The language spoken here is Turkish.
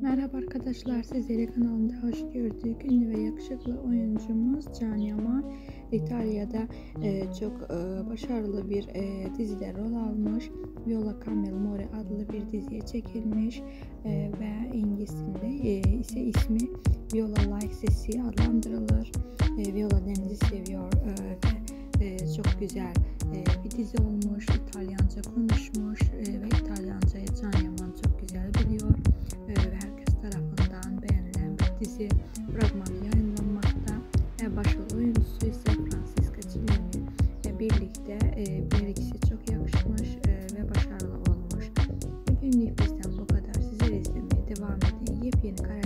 Merhaba arkadaşlar, sizleri kanalımda hoş gördük. Ünlü ve yakışıklı oyuncumuz Can Yaman İtalya'da çok başarılı bir dizide rol almış. Viola con l'amore adlı bir diziye çekilmiş ve İngilizce'de ise ismi Viola Like Sesi adlandırılır. Viola denizi seviyor ve çok güzel bir dizi olmuş. İtalyanca konuşmuş ve İtalyancayı Can Yaman çok güzel biliyor. Ve herkes tarafından beğenilen bir dizi fragmanı yayınlanmakta. Başrol oyuncusu ise Francesca Chilini. Birlikte bir ikisi çok yakışmış ve başarılı olmuş. Bugünlük bizden bu kadar. Sizleri izlemeye devam edin. Yepyeni